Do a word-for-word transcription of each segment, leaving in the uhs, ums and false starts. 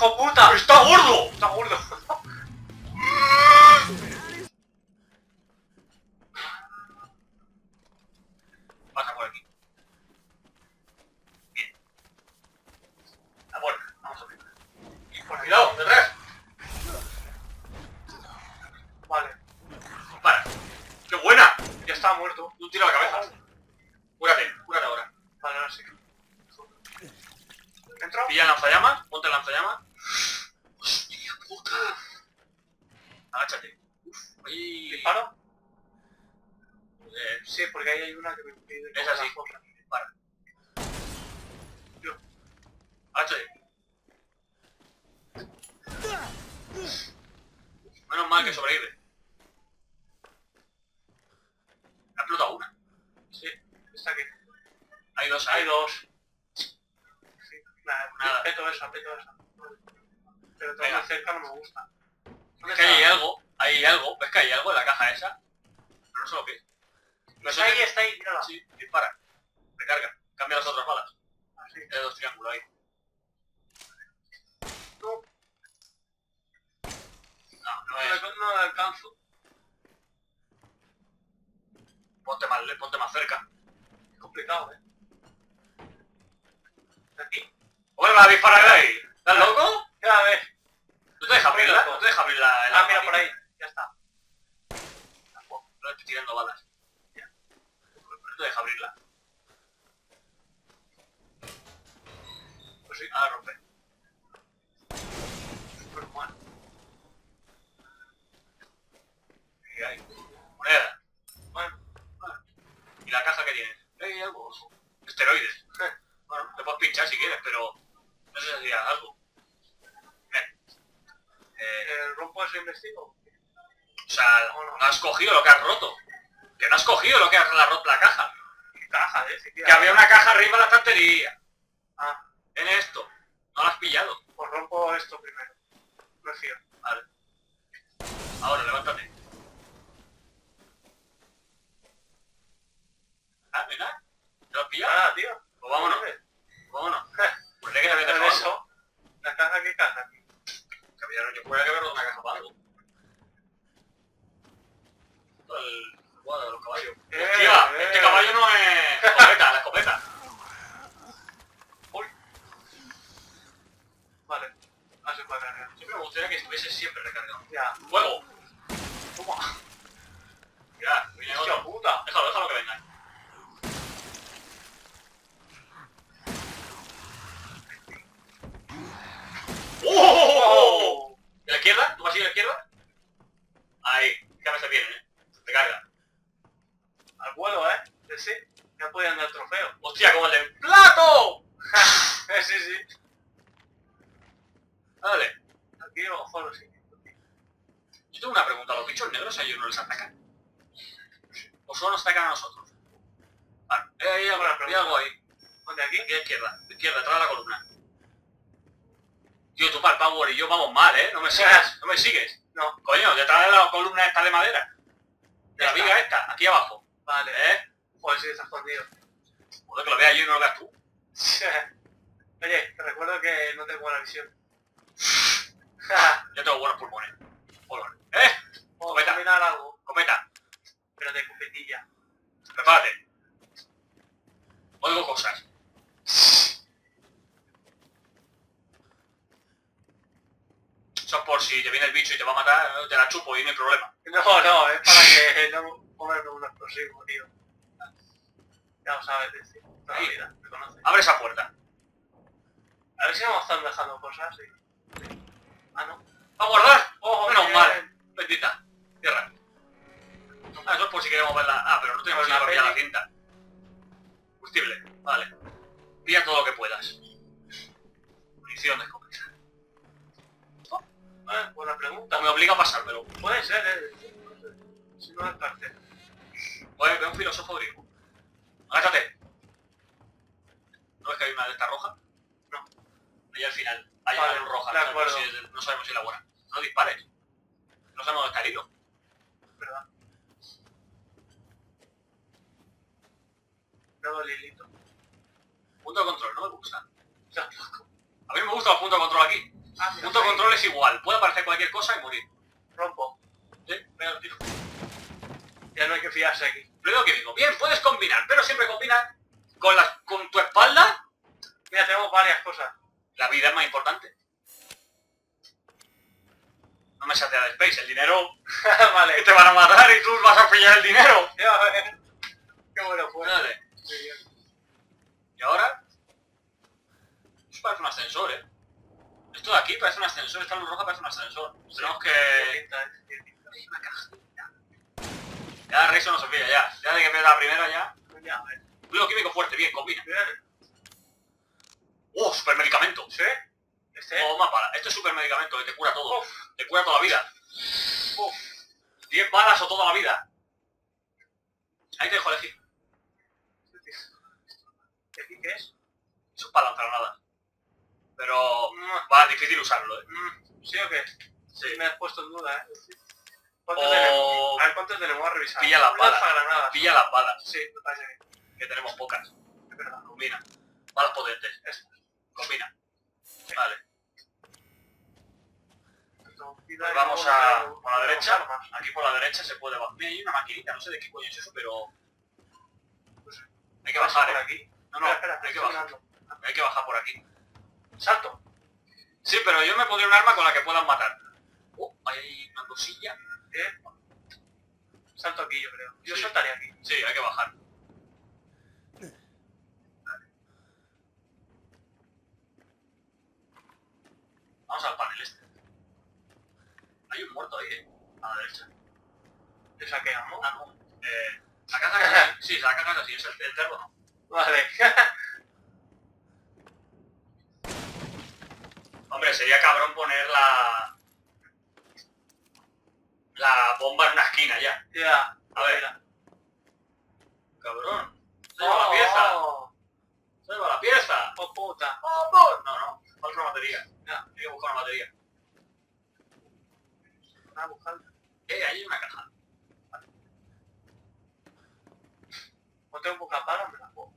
hijo puta! ¡Está gordo! ¡Está gordo! Pasa por aquí. Bien. La puerta. Vamos a ver. Por cuidado, detrás. Vale. Para. ¡Qué buena! Ya estaba muerto. Un tiro a la cabeza. Cúrate, cúrate ahora. Vale, ahora sí. ¿Entro? Pilla el lanzallamas, ponte el lanzallamas. ¡Hostia puta! Agáchate. Uf, ahí... ¿Disparo? Eh, Sí, porque ahí hay una que me impide... es así. Para. Agáchate. Menos mal que sobrevive. Ha explotado una. Sí, está aquí. Hay dos, Hay hay dos. Sí, nada, Nada. peto esa, peto esa. Pero todo Venga. de cerca no me gusta. ¿Dónde Es que hay está? algo, hay algo, ¿ves que hay algo en la caja esa? Pero no sé lo que es. No Está sé ahí, qué- está ahí, mírala. Sí, dispara. Recarga. Cambia las otras balas. Así. Hay dos triángulos ahí. No, No, no no, es. la- no la alcanzo. Ponte más, ponte más cerca. Es complicado, eh. Aquí. ¡Vuelve a disparar de ahí! ¿Estás loco? Ya ves. ¿No te deja abrirla? ¿No te deja abrir la... el Ah, arma mira aquí? por ahí. Ya está. No estoy tirando balas. Ya. No te deja abrirla. Pues sí, ahora rompe. Pero mal. Y ahí. Moneda. Bueno. Bueno. ¿Y la caja que tienes? Hay algo. Esteroides. Bueno, te puedes pinchar si quieres, pero... No sé si sería algo. Bien. Eh, Eh, ¿Rompo eso investigo? o sea, no has cogido lo que has roto. Que no has cogido lo que has la, roto la caja. ¿Qué caja de ese? Que había una caja arriba en la estantería. Ah, En esto. No la has pillado. pues rompo esto primero. No es cierto. Vale. Ahora, levántate. Ah, mira. ¿Te lo has pillado? Nada, tío. Pues vámonos. Joder. Pues vámonos. Pues hay que haber Pero dejado algo. eso. ¿La caja qué caja? Que había- yo pueda que haber roto una caja para algo. El cuadro de los caballos. Eh, Hostia, eh. este caballo no es escopeta, la escopeta. Uy. Vale. Ah, se puede cargar. Siempre me gustaría que estuviese siempre recargado. Ya. ¡Fuego! Toma. Mira, viene Hostia otro. puta. Déjalo, déjalo que venga. ¡Oh! ¿Y a la izquierda? ¿Tú vas a ir a la izquierda? Ahí, qué cabeza viene, ¿eh? Te carga. Al vuelo, ¿eh? Sí, sí. Ya podían dar trofeo. ¡Hostia, como el de plato! Eh, sí, sí. Dale. Aquí ojo los sitios. Yo tengo una pregunta. ¿A los bichos negros a ellos no les atacan? ¿O solo nos atacan a nosotros? Vale, eh, hay algo, hay algo ahí. ¿Dónde aquí? Aquí a la izquierda, a la izquierda, detrás de la columna. Tío, tú para el Power y yo vamos mal, ¿eh? No me sigues, no me sigues. No. Coño, detrás de la columna esta de madera. De la Esta. viga esta, aquí abajo. Vale. ¿Eh? Joder, sí, está escondido. Joder, que lo veas yo y no lo veas tú. Oye, te recuerdo que no tengo buena visión. Yo tengo buenos pulmones. Pulmones. ¿Eh? Puedo Cometa. combinar algo, Cometa, pero de copetilla. prepárate. Oigo cosas. Eso es por si te viene el bicho y te va a matar, te la chupo y no hay problema. No, no, es para que no ponerme un explosivo, tío. Ya lo sabes, decir. Toda la Ahí. vida, me conoces. Abre esa puerta. A ver si no me están dejando cosas, sí. Sí. Ah, no. ¡A guardar! Ojo, Menos bien. mal. Bendita. Cierra. Ah, eso es por si queremos verla. Ah, pero no tenemos Pero que la pillar la peli- cinta. Combustible. Vale. Pilla todo lo que puedas. Munición de escopeta. Eh, buena pregunta. No me obliga a pasármelo. Puede ser, eh. No sé. Si no es cartel. Oye, ve un filósofo griego. Agáchate. ¿No ves que hay una de esta roja? No. Ahí al final. Hay Vale, una luz roja. de No sabemos, acuerdo. si es, no sabemos si es la buena. No dispares. No sabemos dónde está el hilo. ¿Verdad? Luego el hilito. Punto de control, no me gusta. Ya, loco. A mí me gustan los puntos de control aquí. Ah, mira, Punto de ahí. control es igual. Puede aparecer cualquier cosa y morir. Rompo. ¿Sí? Venga, tiro. Ya no hay que fiarse aquí. Ruido químico. Bien, puedes combinar, pero siempre combina con, la, con tu espalda. Mira, tenemos varias cosas. La vida es más importante. No me salte de Space, el dinero Vale. que te van a matar y tú vas a pillar el dinero. Ya, a ver. Qué bueno fue. Dale. Muy bien. Y ahora... Eso parece un ascensor, ¿eh? Esto de aquí parece un ascensor, esta luz roja parece un ascensor. Tenemos que... Qué pinta, eh, qué pinta. Hay una cajita. Ya Rezo no se olvida, ya. Ya de que empieza la primera ya. Ya, a ver. Ruido químico fuerte, bien, combina. Bien. ¡Oh, supermedicamento! ¿Sí? Este. Oh, más bala. Esto es supermedicamento que te cura todo. Uf. Te cura toda la vida. Uf. diez balas o toda la vida. Ahí te dejo elegir. ¿Qué qué es? Eso es para lanzar nada. Pero va, difícil usarlo, ¿eh? Mm, ¿Sí o qué? Sí. Me has puesto en duda, ¿eh? ¿Cuántos O- tenemos? A ver, ¿cuántos tenemos a revisar? Pilla las Un balas. lanzagranadas. Pilla las balas, Sí, me parece bien. que tenemos pocas. Es verdad. Combina. Balas potentes. Esto. Combina. Sí. Vale. Entonces, Pues vamos a por la derecha. Armas. Aquí por la derecha se puede bajar. Mira, hay una maquinita, no sé de qué coño es eso, pero... Pues, Hay que bajar, por ¿eh? aquí. No, no, Espera, espera, hay que estoy bajar. mirando. Hay que bajar por aquí. Salto. Sí, pero yo me pondría un arma con la que puedan matar. Oh, hay una cosilla. Eh. Salto aquí, yo creo. Yo Sí. saltaría aquí. Sí, hay que bajar. Vamos al panel este. Hay un muerto ahí, ¿eh? A la derecha. ¿Te saqueamos? Ah, no. Eh, la caja es así. Sí, la caja es así. Es el, el cerdo, ¿no? Vale. Hombre, sería cabrón poner la... La bomba en una esquina ya. Ya. A ver. Mira. Cabrón. Se lleva la pieza. Oh, Se lleva la pieza. oh, puta. ¡Oh, por! No, no. Falta una batería. Ya. Hay que buscar una batería. Voy a buscar. Eh, ahí hay una caja. No tengo poca pala, me la puedo.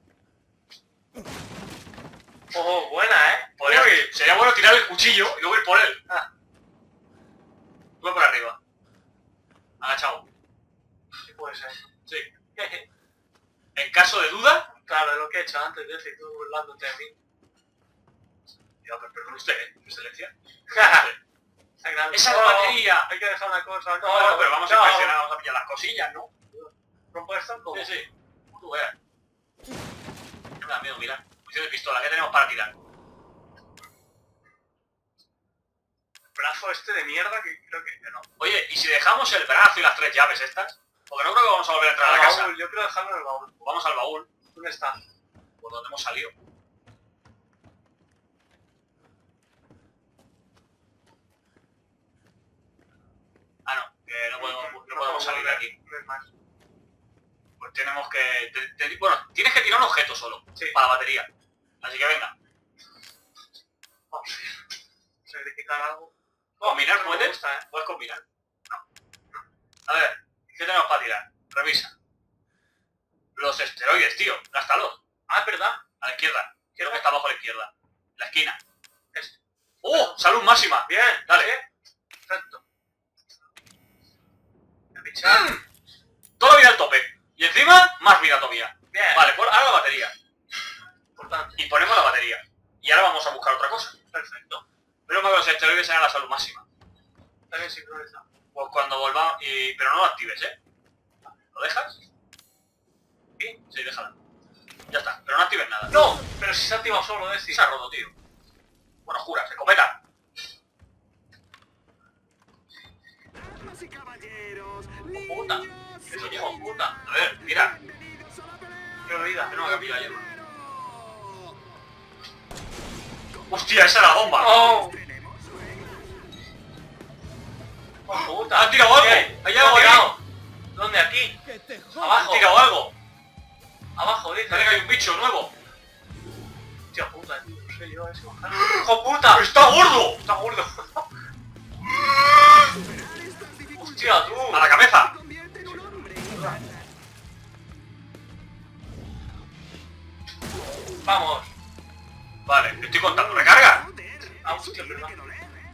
Oh, buena, ¿eh? Podría- Uy. sería bueno tirar el cuchillo y luego ir por él. Ah, Tú ve por arriba. Agachado. sí puede ser. Sí. En caso de duda... Claro, es lo que he hecho antes de eso y tú burlándote de mí. Ya, pero perdón usted, ¿eh? Excelencia. Está grande. ¡Esa es No, la batería! hay que dejar una cosa. No, no, pero vamos a no. impresionar, vamos a pillar las cosillas, ¿no? ¿Rompo esto? ¿Cómo? Sí, sí. Como tú veas. No me da miedo, mira. Munición de pistola, ¿qué tenemos para tirar? Brazo este de mierda que creo que... Que no. Oye, ¿y si dejamos el brazo y las tres llaves estas? Porque no creo que vamos a volver a entrar a El la casa. baúl, yo quiero dejarlo en el baúl. Pues vamos al baúl, ¿Dónde está? por donde hemos salido. Ah, no, que no podemos, no podemos salir de aquí. No es más. Pues tenemos que... te- te- bueno, tienes que tirar un objeto solo, Sí. para la batería. Así que venga. Vamos. Sacrificar algo. ¿Combinar esto no me puedes? gusta, ¿eh? Puedes combinar. No. A ver, ¿qué tenemos para tirar? Revisa. Los esteroides, tío. Gástalos. Ah, es verdad. A la izquierda. Creo que está abajo a la izquierda. La esquina. Este. ¡Oh! ¡Salud máxima! Bien. Dale. ¿Sí? Perfecto. Voy a pinchar. ¡Mm! Toda vida al tope. Y encima, más vida todavía. Bien. Vale, pues ahora la batería. Importante. Y ponemos la batería. Y ahora vamos a buscar otra cosa. Perfecto. Pero que los esteroides sean la salud máxima. Está bien sincronizado. Pues cuando volvamos... Y... Pero no lo actives, ¿eh? ¿Lo dejas? Sí, sí, déjala. Ya está. Pero no actives nada. ¡No! Pero si se ha activado solo, ¿eh? Sí. Se ha roto, tío. Bueno, juras, escopeta. Damas y caballeros, puta. niños, Eso, hijo de puta. A ver, mira. bienvenidos a la pelea. Qué olvida. Que no me pilla hierba. Primero. ¡Hostia, esa era la bomba! ¡Oh! Tenemos ¡Oh, puta! ¡Han tirado algo! Bien. ¡Hay algo ¿Dónde? tirado! ¿Dónde? ¿Aquí? que te Abajo. ¡Han tirado algo! Abajo, dice. Parece que hay un bicho nuevo. Hostia puta, tío. No sé yo, ese bajar. ¡Hijo puta! ¡Está gordo! Está gordo. superar estas dificultades. Hostia, tú. ¡A la cabeza! Te convierte en un hombre. Vamos. Vale, estoy contando. ¿Recarga? Joder, Ah, eso hostia, tiene perdón. que doler.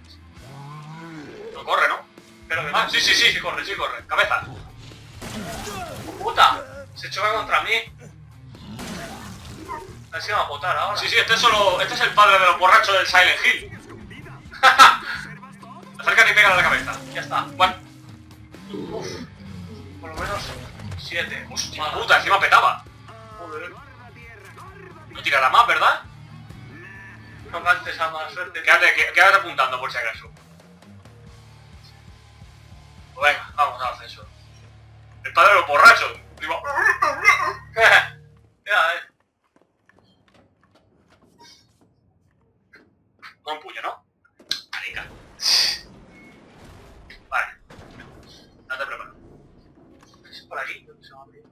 No corre, ¿no? Pero que Ah, no. sí, sí, sí, sí corre, sí corre. Cabeza. ¡Puta! Se choca contra mí. A ver si me va a botar ahora. Sí, sí, este es solo. Este es el padre de los borrachos del Silent Hill. Sigue escondida. ¿Observas todo? Acércate y pégale a la cabeza. Ya está. Bueno, Uf. Por lo menos siete. hostia puta, encima petaba. Joder. Gorda tierra, gorda No tirará más, ¿verdad? No cantes a mala suerte. Quédate, qué- quédate apuntando por si acaso. Pues venga, vamos a hacer eso. El padre de los borrachos. Digo, Ya, eh. con un puño, ¿no? Marica. Vale. No te preocupes. Es por aquí. ¿Dónde se va a abrir?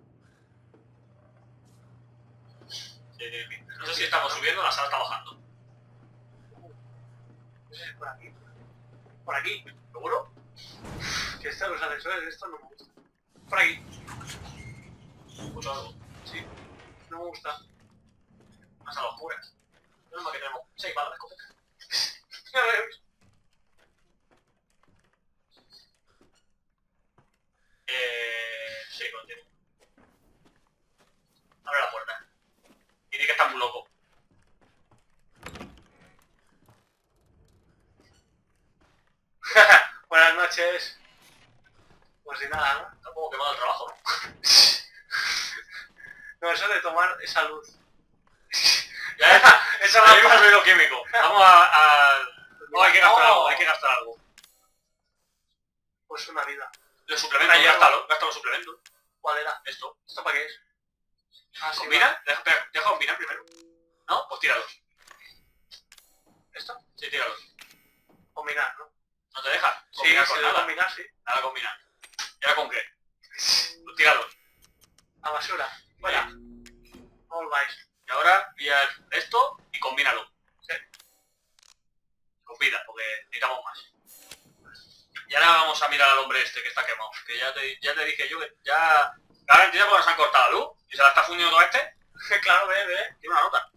No sé si estamos subiendo o la sala está bajando. No sé si es por aquí. Por aquí. ¿Seguro? Que estos los ascensores, esto no me gusta. Por aquí. Escucho algo. Sí. No me gusta. Más a las oscuras. No es más que tenemos seis balas de escopeta. Ya ves. Eh... Sí, continúo. Abre la puerta. Y di que está muy loco. Buenas noches. Pues si nada, ¿no? Está un poco quemado el trabajo, ¿no? No, eso de tomar esa luz. Ya está. Eso Hay va un a ruido químico. Vamos a... a... No, hay que gastar No. algo, hay que gastar algo. Pues una vida. Los suplementos, Ahí gástalo, gasta los suplementos. ¿Cuál era? Esto. ¿Esto para qué es? Ah, sí, ¿Combina? Deja, espera, deja combinar primero. ¿No? Pues tíralos. va. ¿Esto? Sí, tíralos. Combinar, ¿no? ¿No te deja? Sí, Combinar sí, con de nada. combinar, sí. Nada combinar. ¿Y ahora con qué? Pues tíralos. A basura. Fuera. Sí. No volváis. Y ahora pillas esto y combínalo. Sí. Combina, porque necesitamos más. Y ahora vamos a mirar al hombre este que está quemado. Que ya te, ya te dije yo que ya... Ahora entiendo porque nos han cortado la luz. Y se la está fundiendo todo este. Claro, ve, ve. Tiene una nota.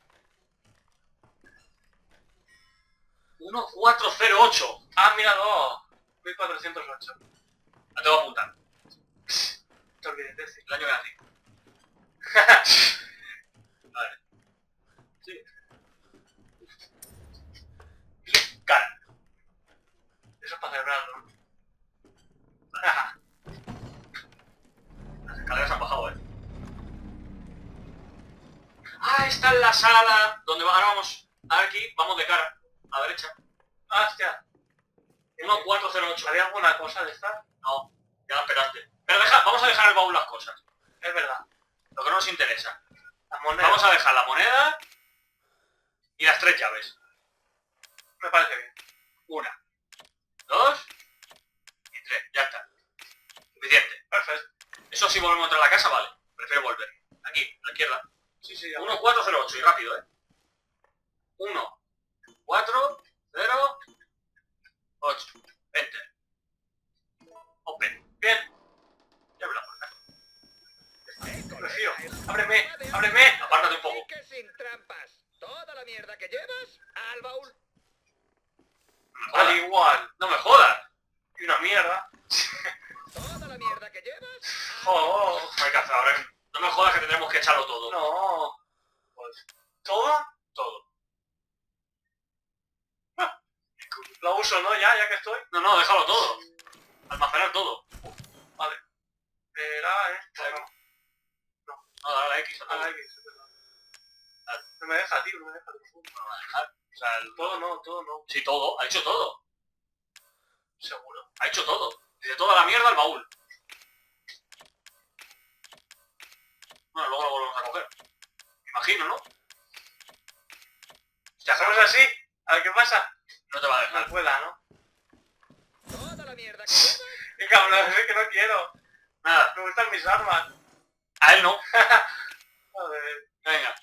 uno cuatro cero ocho. Ah, mira, dos. mil cuatrocientos ocho. La tengo que apuntar. Te olvidé de decir. El año que nací. Vale. Sí. Cara. Eso es para celebrarlo, ¿no? Las escaleras han bajado, eh. Ah, esta es la sala donde va- ahora vamos. Aquí, vamos de cara. A la derecha. Ah, hostia. uno cuatro cero ocho. ¿Había alguna cosa de esta? No, ya la esperaste. Pero deja, vamos a dejar en el baúl las cosas. Es verdad. Lo que no nos interesa. La moneda. Vamos a dejar la moneda y las tres llaves. Me parece bien. Una, dos y tres. Ya está. Suficiente. Perfecto. Eso si volvemos a entrar a la casa, vale. Prefiero volver. Aquí, a la izquierda. Sí, sí, ya. uno cuatro cero ocho y rápido, ¿eh? uno cuatro cero ocho. Enter. Open. Bien. Y abre la puerta. Me fío. Ábreme. Ábreme. Apártate un poco. Así que sin trampas. Toda la mierda que llevas al baúl. No me Al jodas. igual. No me jodas. Y una mierda. Toda la mierda que llevas. al Oh, No hay que hacer ahora. No me jodas que tendremos que echarlo todo. no. Pues, ¿todo? Todo. Lo uso, ¿no? Ya, ya que estoy. No, no, déjalo todo. Almacenar todo. Vale. Era esto, ¿no? No, dale a la X a todo. Ah, X, es verdad. No me deja, tío, no me deja. No va a dejar. O sea, el- Todo no, todo no. sí, todo. Ha hecho todo. Seguro. Ha hecho todo. Desde toda la mierda al baúl. Bueno, luego lo volvemos a coger. Me imagino, ¿no? Si hacemos así, a ver qué pasa. No te va a No dejar. pueda, ¿no? Toda la mierda que llevas. Qué cabrón, es que no quiero. Nada. Me gustan mis armas. A él no. Joder. Venga.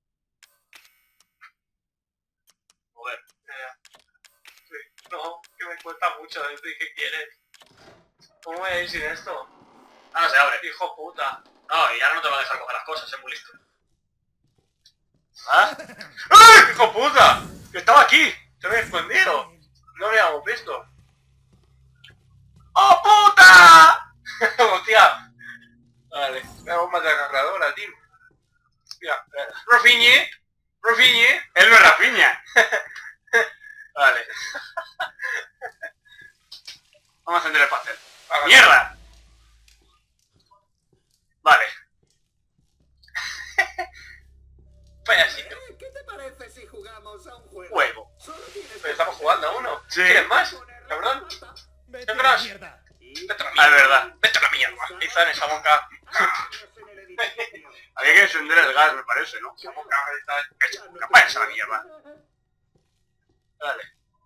Joder. Eh, sí. No, que me cuesta mucho. ¿Y qué quieres? ¿Cómo voy a ir sin esto? Ahora se abre. Hijo puta. No, y ahora no te va a dejar coger las cosas, es muy listo. ¿Ah? ¡Ay, hijo puta! Que estaba aquí. Se me ha escondido. No lo habíamos visto. Rafiñe. Rafiñe. Él no es Rafiña. Vale. Vamos a encender el pastel. ¡Mierda! Vale. Payasito. ¿Eh? ¿Qué te parece si jugamos a un juego? Juego. Solo tienes que Pero estamos jugando a uno. Sí. ¿Quieres más? poner la Cabrón. pelota. Vete a Crash. la mierda. Y Vete a la Ah, mierda. es verdad. Vete a la mierda. Quizá en esa boca. vámonos en el edificio. Había que encender el gas, me parece, ¿no? Esa boca está hecha. Ya no capaz te- esa la mierda. Vale.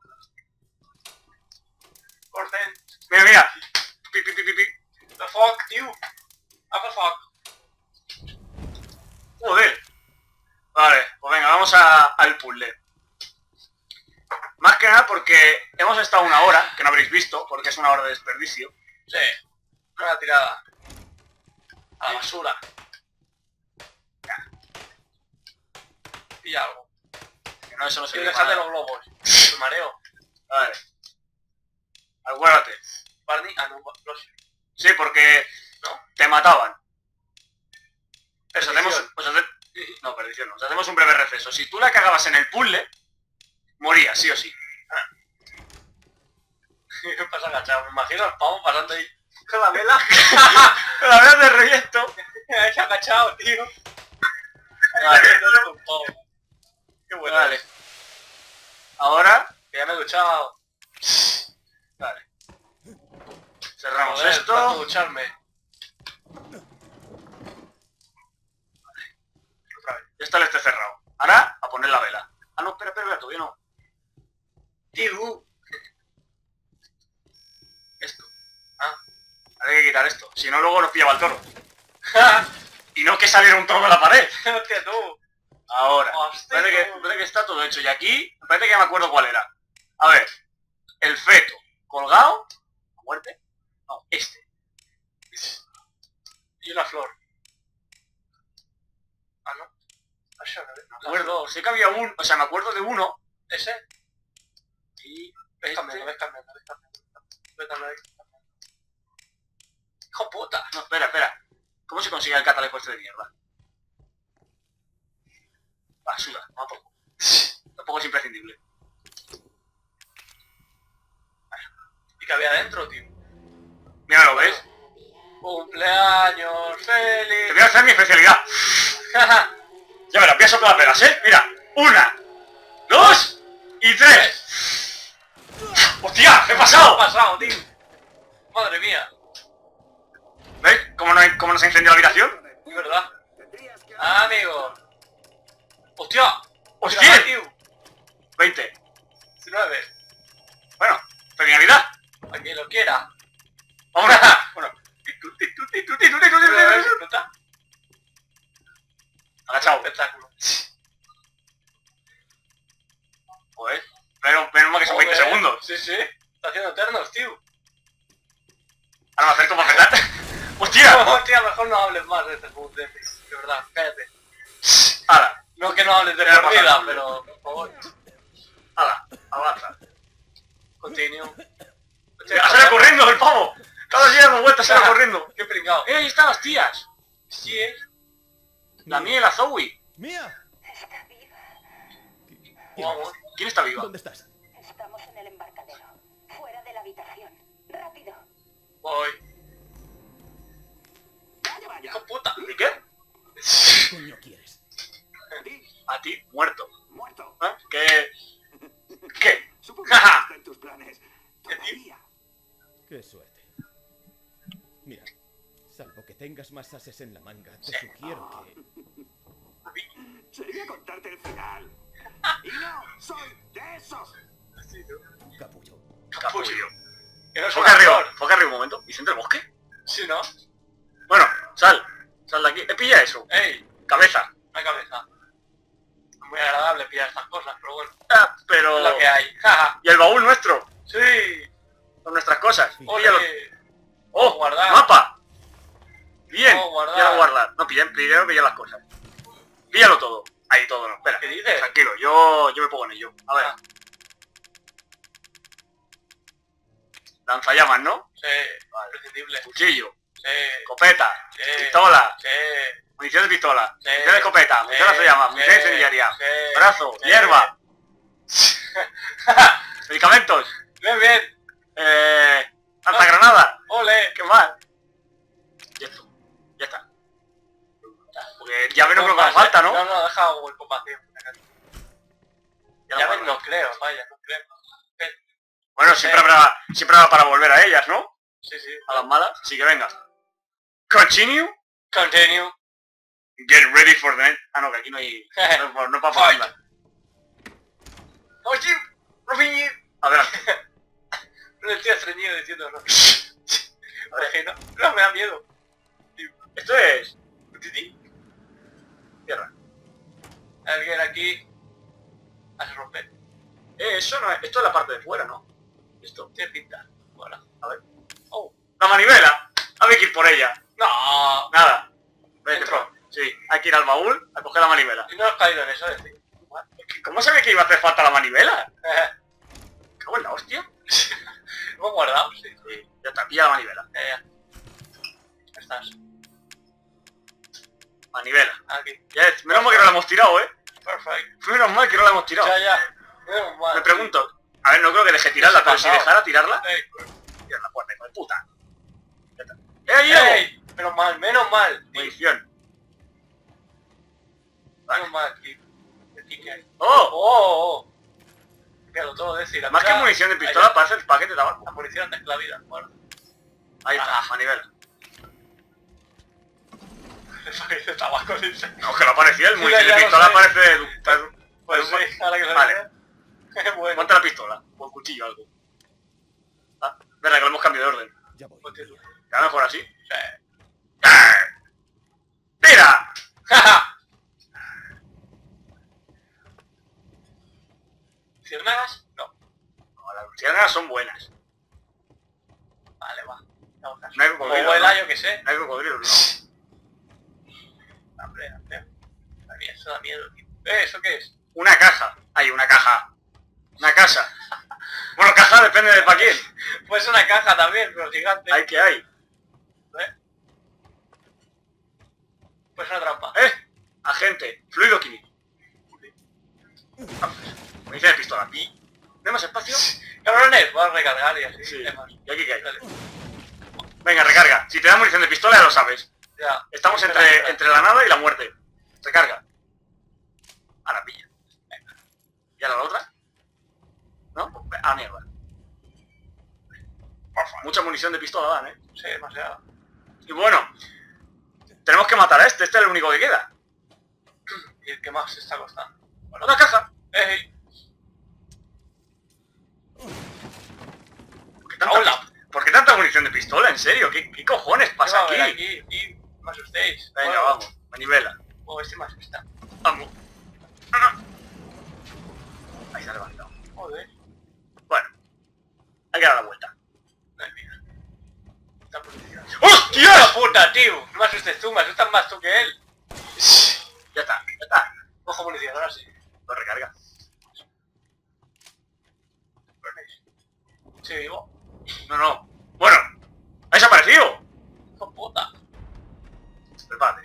Orden. Mira, mira. Pi, pi, pi, pi, pi. The fuck, you. What the fuck. Joder. Vale, pues venga, vamos a, al puzzle. Más que nada porque hemos estado una hora, que no habréis visto, porque es una hora de desperdicio. Sí. Una tirada. A la basura. Y algo. Que no, eso no se Quiero ve dejar de nada. los globos. Me mareo. Vale. Acuérdate. Barney. Ah, no, los... Sí, porque No. te mataban. Pues Perdición. hacemos, pues hace- no, perdición no. Pues hacemos un breve receso. Si tú la cagabas en el puzzle, morías, sí o sí. ¿Qué pasa agachado? Me imagino al pavo pasando ahí con la vela. La verdad te reviento. Ahí agachado, tío. Vale. Un pavo. Qué bueno. Vale. Ahora, Que ya me he duchado. vale. Cerramos Joder, tanto esto. ducharme. Otra vez. Ya está el este cerrado. Ahora, a poner la vela. Ah, no, espera, espera, espera, todavía no. Tío. Esto. Ah, ahora hay que quitar esto. Si no, luego nos pillaba el toro. Y no que saliera un toro de la pared. Hostia, tú. Ahora. Hostia, Parece que, tú. parece que está todo hecho. Y aquí, me parece que ya me acuerdo cuál era. A ver. El feto. Colgado. ¿A muerte? No, este. Y una flor. Ah, no. Ah, yo no, Me acuerdo. Sé que había un... O sea, me acuerdo de uno. Ese. Y... Ves este. cambiando, ves cambiando, ves cambiando. Ves cambiando, ves cambiando. Hijo puta. No, espera, espera. ¿Cómo se consigue el catalejo este de mierda? Basura, no tampoco. Tampoco es imprescindible. ¿Y qué había adentro, tío? Mira, ¿lo ves? Cumpleaños Te feliz. voy a hacer mi especialidad. Ya verás, voy a soplar las velas, ¿eh? Mira, una, dos y tres. ¡Hostia! ¡He ¿Qué ha pasado! pasado, tío? Madre mía. ¿Veis cómo, no hay, cómo nos ha incendiado la habitación? Es verdad. Tendrías que... Ah, amigo. Hostia. ¡Hostia! Mira, tío. veinte. diecinueve. Bueno, feliz Navidad. A quien lo quiera. Vámonos. Bueno. Titu, titu, titu, titu, titu, titu, titu. Está Agachado. espectáculo. Joder. Pero menos mal que son veinte Joder. segundos. Sí, sí. Está haciendo eternos, tío. Ahora me acerco para petar. ¡Hostia! Hostia, mejor no hables más de este juego de de verdad, cállate. ¡Hala! No que no hables de Ya por pasa vida, nada. pero por favor, ¡Hala! Avanza. continue. ¡Ya sale corriendo el pavo! Cada día damos vueltas, sale corriendo. Qué pringao. ¡Eh, ahí están las tías! Sí, eh. La mía y la Zoe. ¡Mía! Está viva. Vamos. ¿Quién está viva? ¿Dónde estás? Estamos en el embarcadero. Fuera de la habitación. Rápido. Voy. Vaya, vaya. Hijo puta. ¿Y qué? ¿Qué coño quieres? Di, A ti, muerto. muerto. ¿Eh? ¿Qué? ¿Qué? Supongo que no está en tus planes. Todavía. ¡Qué suerte! Mira, salvo que tengas más ases en la manga, te sugiero que... Sería contarte el final. Y no, soy de esos. Capullo. Capullo. Que no es un Foca arriba, actor. foca arriba un momento. ¿Vicente del Bosque? Sí, ¿no? Bueno, sal. Sal de aquí. Eh, pilla eso. Ey, Cabeza. la cabeza. Muy agradable pillar estas cosas, pero bueno. Ah, pero... Es lo que hay. Jaja. Y el baúl nuestro. Sí. Con nuestras cosas. Oye. Píllalo. ¡Oh! guardar. ¡Mapa! Bien. No, guardar. Ya guardar. No, pillen, primero pillar las cosas. Píllalo todo. Ahí todo, no. Espera. ¿Qué dices? Tranquilo, yo, yo me pongo en ello. A ver. Ah. Lanzallamas, ¿no? Sí. Imprescindible. Cuchillo. Sí. Escopeta. Sí. Pistola. Sí. Munición de pistola. Sí. Munición de escopeta. Munición de Sí. llama. Munición de Sí. incendiaria. Sí. Brazo. Sí. Hierba. Medicamentos. Bien, bien. Eh... Lanzagranada. Ole. ¿Qué más? Y esto. Ya está. Porque llaves no creo que haga falta, ¿no? No, no, deja un poco vacío. Ya Ya no ves, guardo. no creo, vaya, no creo. Bueno, siempre habrá, siempre habrá para volver a ellas, ¿no? Sí, sí. A las malas. Así que venga. Continue. Continue. Get ready for the end. Ah, no, que aquí no hay... No, no para pagarla. Oye, Rufiñi. Adelante. El tío estreñido diciendo no. Oye, no, no, me da miedo. Esto es... ¿Titi? Tierra. Alguien aquí... a se romper. Eh, eso no es... Esto es la parte de fuera, ¿no? Esto. Tiene pinta. Bueno. A ver. Oh. La manivela. Hay que ir por ella. No. Nada. Vete, Dentro. pro. Sí. Hay que ir al baúl a coger la manivela. Y no has caído en eso, es decir. ¿Cómo sabía que iba a hacer falta la manivela? ¿Me cago en la hostia? Hemos guardado, sí. Sí. Ya está. Pilla la manivela. Ya, ya. Ya estás. Manivela. Aquí. Ya es. Menos mal que no la hemos tirado, ¿eh? Perfecto. Menos mal que no la hemos tirado. Ya, ya. Menos mal. Me pregunto. A ver, no creo que deje tirarla, pero si pasado. dejara tirarla... Ey, Tira la puerta, hijo de puta. Ya está. ¡Eh, llevo! ey, menos mal, menos mal. tío. Munición. Menos mal, tío. Aquí que hay. ¡Oh! Oh, oh, oh. Míralo todo, decir. la Más que mira- munición de ahí pistola, está. parece el paquete de tabaco. La munición de la vida. Bueno. Ahí está, Ah. manivela. El paquete de tabaco, dice. No, que no parecía, el Sí, munición ya de lo pistola sé. parece... de- Pues sí, ahora que lo Vale. dices. Qué bueno. Ponte la pistola, o el cuchillo, algo. Ah, verdad que lo hemos cambiado de orden. Ya voy. Ponte tú. Queda mejor así. Sí. ¡Tira! ¿Ciérnagas? No. No, las luciérnagas son buenas. Vale, va. Vamos a No hay Como cocodrilo, vuela, ¿no? yo que sé. No hay cocodrilos, ¿no? Hombre, hombre. A mí eso da miedo, tío. Eh, ¿eso qué es? Una caja. Hay una caja. Una casa. Bueno, caja depende de para quién. Pues una caja también, pero gigante. Hay que hay. ¿Eh? Pues una trampa. ¿Eh? Agente. Fluido químico. Munición de pistola. ¿Y? ¿No hay más espacio? Cabrones, voy a recargar y así. Sí. Es más. ¿Y aquí qué hay? Dale. Venga, recarga. Si te da munición de pistola ya lo sabes. Ya. Estamos Espera, entre, espera. entre la nada y la muerte. Recarga. Ahora pilla. Venga. ¿Y ahora la otra? ¿No? Ah, mierda. Mucha munición de pistola dan, ¿eh? Sí, demasiado. Y bueno, tenemos que matar a este. Este es el único que queda. ¿Y el que más se está costando? Bueno, Otra caja. ¡Ey! ¿Por qué tanta, Hola. ¿Por qué tanta munición de pistola? ¿En serio? ¿Qué, qué cojones ¿Qué pasa va a aquí? haber aquí? Y no me asustéis. Venga, Bueno, vamos. Manivela. Oh, este me asusta. Vamos. Ah, no. Ahí se ha levantado. Joder. Bueno. Hay que dar la vuelta. Ay, mira. Está policía. ¡Hostia! ¡Hostia puta, tío! No me asustes tú, me asustas más tú que él. Ya está, ya está. Cojo munición, ahora sí. Lo recarga. Sí, digo. No, no. Bueno. ¡Ha desaparecido! ¡Hijo puta! Prepárate.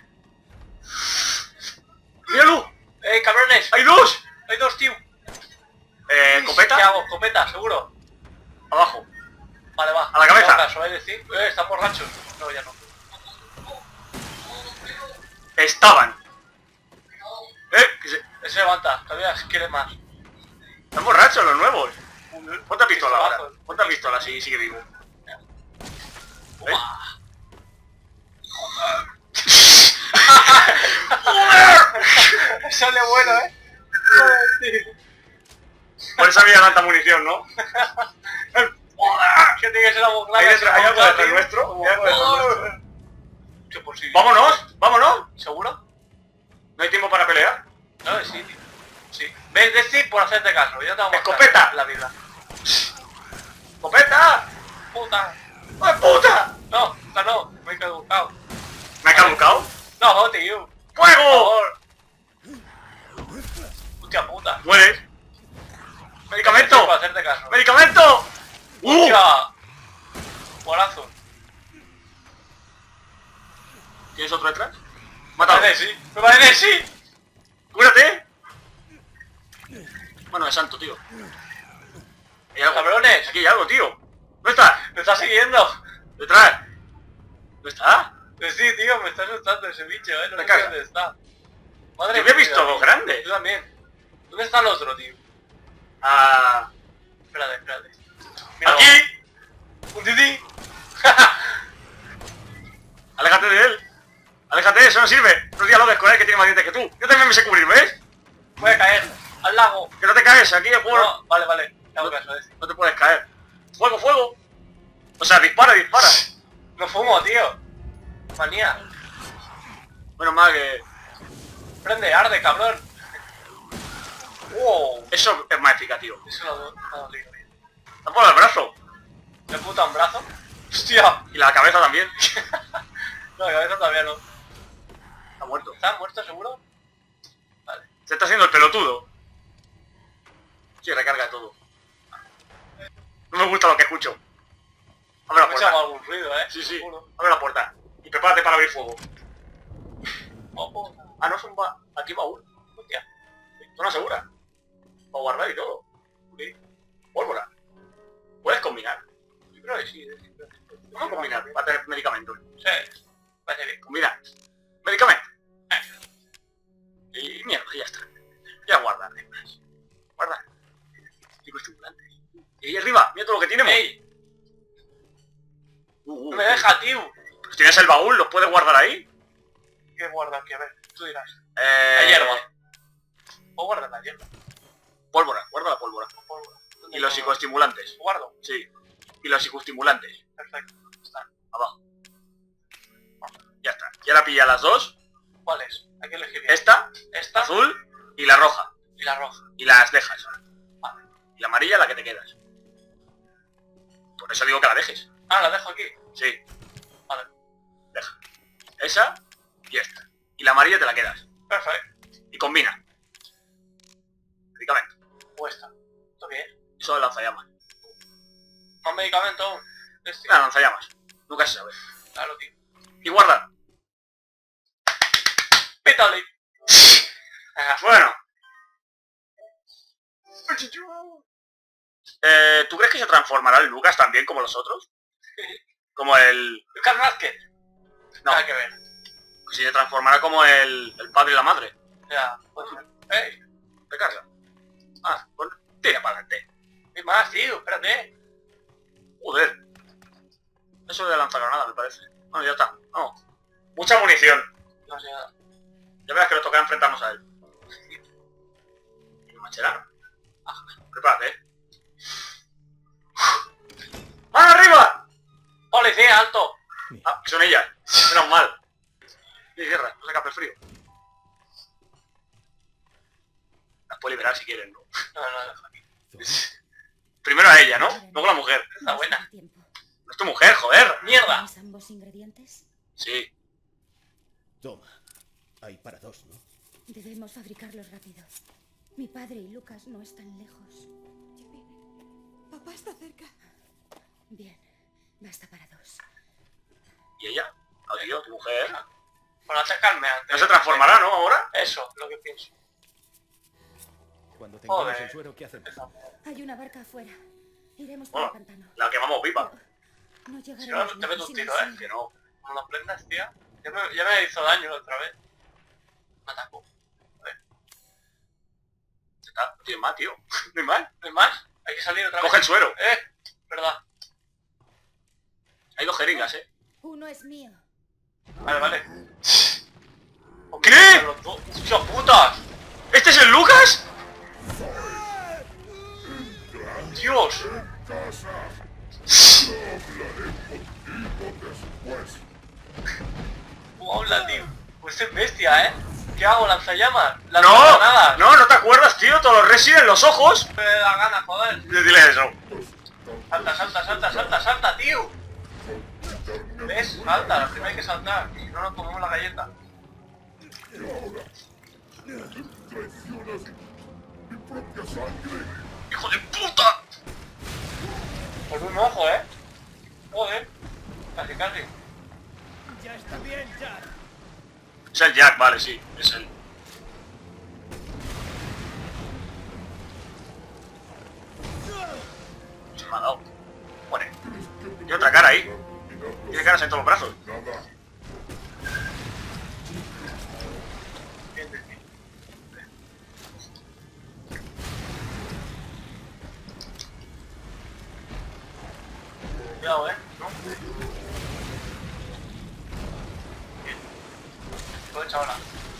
¡Míralo! ¡Eh, cabrones! ¡Hay dos! ¡Hay dos, tío! Eh, ¿Qué ¿copeta? hago? ¿Copeta? ¿Seguro? Abajo. Vale, va. A la cabeza. No, caso, ¿eh? Decir. Eh, están borrachos. No, ya no. Estaban. Eh, que se... Él se levanta. Todavía quiere más. Están borrachos los nuevos. Ponte la pistola ahora. Pistolazos. Ponte la pistola, sí, sigue vivo. ¿Eh? Sale bueno, ¿eh? Por eso había tanta munición, ¿no? Que tiene que ser la boca. ¿Hay, dentro- ¿hay algo detrás nuestro? ¿Hay algo detrás nuestro? ¿Qué posible? ¡Vámonos! ¡Vámonos! ¿Seguro? ¿No hay tiempo para pelear? No, sí, tío. Sí. Ves, decir por hacerte caso. Ya te vamos a ¡Escopeta! mostrar la vida. ¡Escopeta! Puta. ¡Ay, puta! No, no, no. Me he caducado. ¿Me ha caducado? No, tío. Por ¡Fuego! favor. Hostia puta. ¡Mueres! ¡Medicamento! Por hacerte caso. ¡Medicamento! ¡Uh! ¡Hostia! Bolazo. ¿Tienes otro detrás? Me Mátalo. parece sí. Me parece sí. ¡Cúrate! Bueno, de santo, tío. Hay algo. Cabrones. Aquí hay algo, tío. ¿Dónde está? Me está siguiendo. Detrás. ¿Dónde está? Pues sí, tío, me está asustando ese bicho, eh. No Me sé caga. dónde está. Madre Yo había mía, visto algo tío. grande. Yo también. ¿Dónde está el otro, tío? Ah, Espérate, espérate. Mira, aquí. un tití. Aléjate de él. Aléjate, eso no sirve. No dialogues con él que tiene más dientes que tú. Yo también me sé cubrir, ¿ves? Voy a caer al lago. Que no te caes, aquí el juego No, vale, vale. Te hago caso, eh. no te puedes caer. Fuego, fuego. O sea, dispara, dispara. No fumo, tío. Manía. Menos mal que... Prende, arde, cabrón. Wow. Eso es más eficaz, tío. Eso lo ha dolido bien. Está por el brazo. ¿Me puta un brazo? Hostia. Y la cabeza también. No, la cabeza todavía no. Está muerto. ¿Estás muerto seguro? Vale. Se está haciendo el pelotudo. Sí, recarga todo. No me gusta lo que escucho. Abre la Me he puerta. echado algún ruido, eh. Sí, sí. Seguro. Abre la puerta. Y prepárate para abrir fuego. Oh, oh. Ah, no es un ba... Aquí baúl. Hostia. Zona segura. Para guardar y todo. Sí. Pólvora. Puedes combinar. Yo creo que sí. sí, creo que sí. ¿Cómo combinar? Para tener medicamentos. Sí. Parece bien. Combina. Medicamento. Y mierda, ya está. Ya guarda, no hay más. Guarda. Cinco estimulantes. Y ahí arriba, mira todo lo que tenemos. ¡Ey! Uh, uh, No me deja, tío. Pues tienes el baúl, ¿los puedes guardar ahí? ¿Qué guarda aquí? A ver, tú dirás. Eh... La hierba. O guarda la hierba. Pólvora, guarda la pólvora. Pólvora. ¿Dónde Y los lo- psicoestimulantes. Guardo. Sí. Y los psicoestimulantes. Perfecto. Está. Abajo. Ya está. Y ahora pilla las dos. ¿Cuál es? Hay que elegir bien. Esta, Esta azul, y la roja. y la roja. Y las dejas. Vale. Y la amarilla la que te quedas. Por eso digo que la dejes. Ah, la dejo aquí. Sí. Vale. Deja. Esa y esta. Y la amarilla te la quedas. Perfecto. Y combina. Medicamento. O esta. ¿Esto qué es? Eso de lanzallamas. ¿Más medicamento aún? Este. Una lanzallamas. Nunca se sabe. Claro, tío. Y guarda. ¡Pítale! Venga. Bueno. Eh, ¿Tú crees que se transformará el Lucas también como los otros? Como el... Lucas Vázquez. No. Nada que ver. Si se transformará como el, el padre y la madre. Ya, puede ser. ¡Ey! Recarga. Ah, pues tira para adelante. ¿Qué más, tío? Espérate. Joder. Eso de lanzagranada me parece. Bueno, ya está. Vamos. Mucha munición. No sé nada. Ya verás que nos toca enfrentarnos a él. ¿Y Macherano? Ah, prepárate, eh. ¡Mano arriba! ¡Policía, alto! Ah, que son ellas. Menos mal. Y guerra, no se escape el frío. Las puedes liberar si quieren, ¿no? No, no, la dejo aquí. Primero a ella, ¿no? Luego a la mujer. Está buena. No es tu mujer, joder. ¡Mierda! ¿Tienes ambos ingredientes? Sí. Toma. Hay para dos, ¿no? Debemos fabricarlos rápido. Mi padre y Lucas no están lejos. Papá está cerca. Bien, basta para dos. ¿Y ella? Ah, tío, tu mujer. Para atacarme antes. No se transformará, ¿no? Ahora. Eso, lo que pienso. Cuando tengamos Joder. el suero, ¿qué hacemos? Hay una barca afuera. Iremos por Bueno, el pantano. la quemamos viva. No Si no, llegaremos te meto un sin tiro, auxilio. ¿eh? Que no. No lo prendas, tía. Ya me, ya me hizo daño la otra vez. Me atacó. Ya está. No tienes más, tío. No hay más. ¿No hay más? Hay que salir otra Coge el vez. suero. Eh, verdad. Hay dos jeringas, ¿eh? Uno es mío. Vale, vale. ¿Qué? Los dos. ¡Hostia putas! ¿Este es el Lucas? ¡Dios! ¿Cómo habla, tío? Pues es bestia, ¿eh? ¿Qué hago? ¿Lanzallamas? No, ¿Lanzagranadas? no, no te acuerdas, tío. Todos los Resident en los ojos. Me da gana, joder. Dile eso. Salta, salta, salta, salta, salta, tío. ¿Ves? Salta, la primera hay que saltar. Si no, nos comemos la galleta. ¡Hijo de puta! Por un ojo, ¿eh? Joder. Casi, casi. Ya está bien, ya. Es el Jack, vale, sí, es él. Se me ha dado. Bueno, tiene otra cara ahí. Tiene caras en todos los brazos. Cuidado, eh. ¿No? Bien. Aprovecha ahora.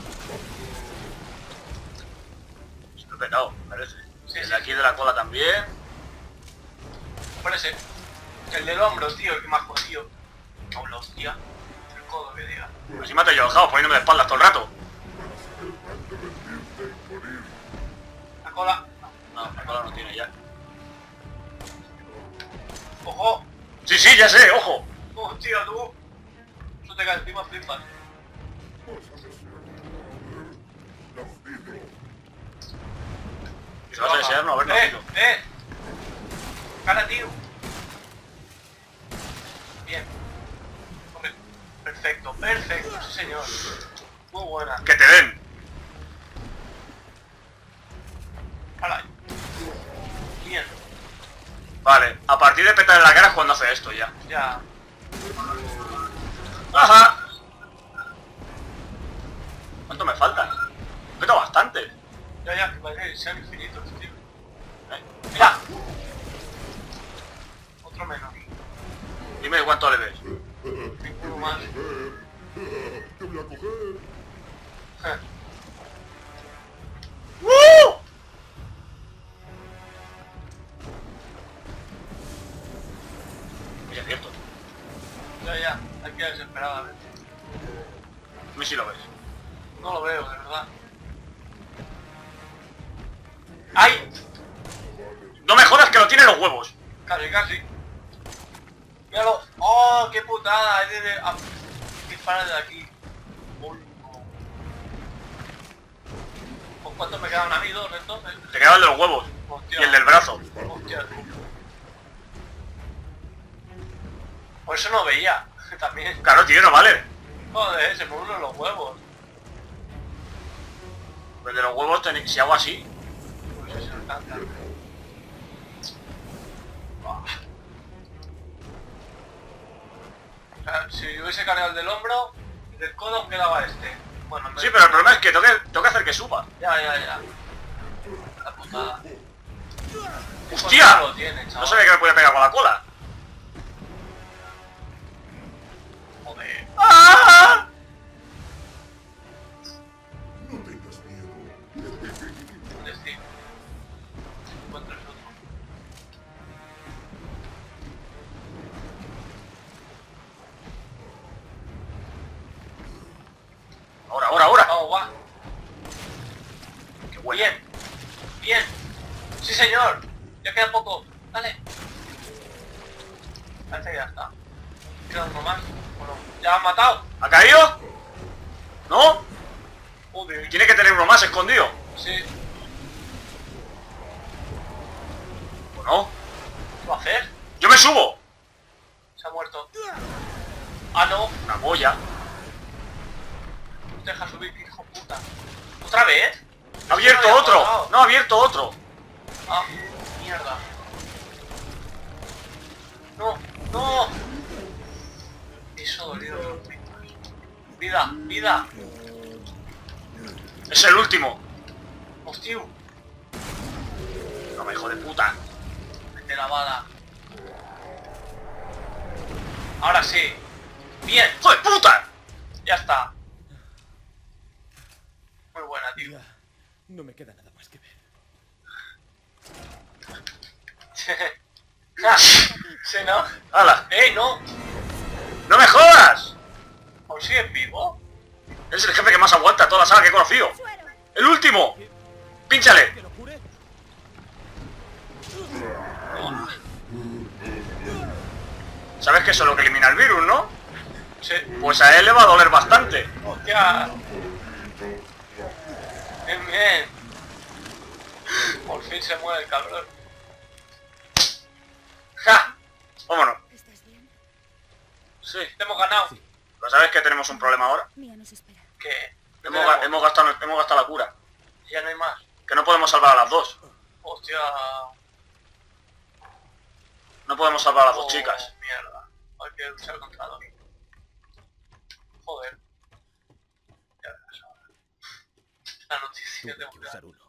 Estoy petado, parece. Sí, el sí, de aquí sí. de la cola también. Parece. El del hombro, tío, el que más jodido. O la hostia. El codo que diga. Pues si me ha yo dejado poniéndome de espaldas todo el rato. La cola. No, la cola no tiene ya. Ojo. Sí, sí, ya sé, ojo. Hostia, tú. Eso te cae encima, flipas. Y se vas a desear no haber Eh, nacido. eh. Cara, tío. Bien. Hombre, perfecto, perfecto, sí señor. Muy buena. Que te den. Hala. Bien. Vale, a partir de petar en la cara es cuando hace esto ya. Ya. Ajá. ¿Cuánto me falta? Me peta bastante. Ya, ya, que parece que sean infinitos, tío. Eh, Mira. Otro menos. Dime cuánto le ves. Ninguno más. Te voy a coger. Ja. ¡Uh! Es cierto. Ya, ya. Hay que desesperar a ver. A mí sí lo ves. No lo veo, de verdad. ¡Ay! No me jodas que lo tiene los huevos. Casi, casi. Míralo. ¡Oh, qué putada! Es de... de ah, dispara de aquí. Uy, no. ¿Pues cuántos me quedan a mí? Dos, entonces. Te quedaba el de los huevos. Hostia. Y el del brazo. Hostia, tú. Por eso no veía. También. Claro, tío, no vale. Joder, se me unen los huevos. El de los huevos, ten- si hago así. Pues eso me encanta. Buah. O sea, si hubiese cargado el del hombro, el del codo aún quedaba este. Bueno, me- Sí, pero el problema es que tengo que, tengo que hacer que suba. Ya, ya, ya. La putada. ¡Hostia! Lo tiene, chaval. No sabía que me podía pegar con la cola. Joder. ¡Ah! No tengas miedo. ¿Dónde estoy? Encuentro el otro. Ahora, ahora, ahora. Vamos, va. Qué bueno. Bien. Bien. Sí, señor. Ya queda poco. Dale. Parece que ya está. Queda uno más. Bueno, ¿ya han matado? ¿Ha caído? ¿No? Joder. Tiene que tener uno más escondido. Sí. ¿O no? ¿Qué va a hacer? ¡Yo me subo! Se ha muerto. Ah, no. Una polla. Deja subir, hijo puta. ¿Otra vez? Ha abierto No había otro. pasado. No, ha abierto otro. Ah, mierda. No, no. Eso dolió. Vida, vida. Es el último. Hostia. No me hijo de puta. Mete la bala. Ahora sí. Bien, ¡Hijo de puta! ya está. Muy buena, tío. Ya no me queda nada más que ver. Ah, sí, ¿no? ¡Hala! ¡Eh, no! ¡No me jodas! ¿Aún sigues vivo? Es el jefe que más aguanta toda la saga que he conocido. ¡El último! ¡Pínchale! ¿Que lo jure? ¿Sabes que eso es lo que elimina el virus, no? Sí. Pues a él le va a doler bastante. ¡Hostia! Bien, bien. Por fin se muere el cabrón. ¡Ja! Vámonos. ¿Estás bien? Sí. Te hemos ganado. ¿Pero sabes que tenemos un problema ahora? Mía nos espera. ¿Qué? Hemos, ga- hemos, gastado, hemos gastado la cura. Ya no hay más. Que no podemos salvar a las dos. Hostia. No podemos salvar a las dos Oh, chicas. mierda. Hay que luchar contra dos. Joder. Ya verás ahora. La noticia Tuve de que usar uno.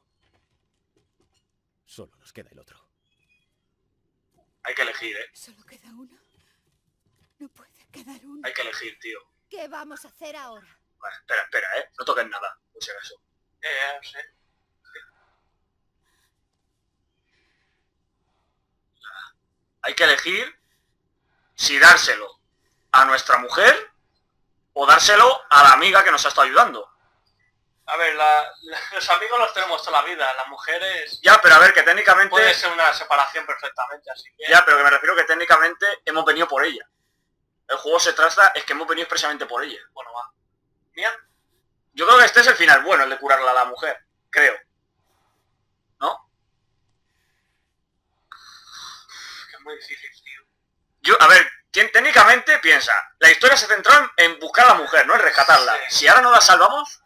Solo nos queda el otro. Hay que elegir, ¿eh? Solo queda uno. No puede quedar uno. Hay que elegir, tío. ¿Qué vamos a hacer ahora? Vale, espera, espera, ¿eh? No toques nada, por si acaso. Ya, ya, no sé. Hay que elegir si dárselo a nuestra mujer o dárselo a la amiga que nos ha estado ayudando. A ver, la, la- los amigos los tenemos toda la vida. Las mujeres Ya, pero a ver, que técnicamente... puede ser una separación perfectamente, así que... Ya, pero que me refiero que técnicamente hemos venido por ella. El juego se trata, es que hemos venido expresamente por ella. Bueno, va. Mía, Yo creo que este es el final bueno, el de curarla a la mujer. Creo. ¿No? que es muy difícil, tío. Yo, a ver, ¿quién técnicamente piensa? La historia se centró en, en buscar a la mujer, ¿no? En rescatarla. Sí. Si ahora no la salvamos,